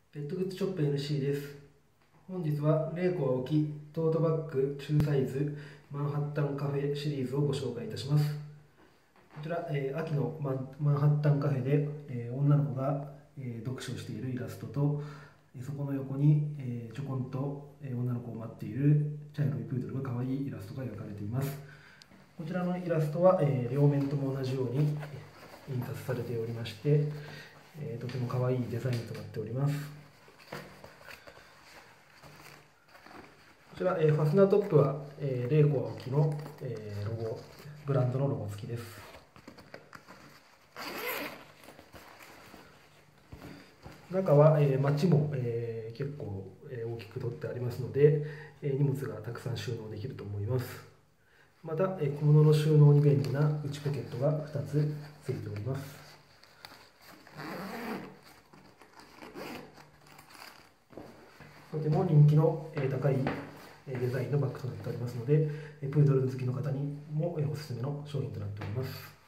ペットグッズショップ NC です。本日はレイコ青木トートバッグ中サイズマンハッタンカフェシリーズをご紹介いたします。こちら、秋のマンハッタンカフェで、女の子が、読書をしているイラストと、そこの横に、ちょこんと、女の子を待っている茶色いプードルの可愛いイラストが描かれています。こちらのイラストは、両面とも同じように印刷されておりまして、とても可愛いデザインとなっております。こちら、ファスナートップは、レイコ青木の、ロゴ、ブランドのロゴ付きです。中は、マチも、結構、大きく取ってありますので、荷物がたくさん収納できると思います。また、小物の収納に便利な内ポケットが2つついております。とても人気の高いデザインのバッグとなっておりますので、プードル好きの方にもおすすめの商品となっております。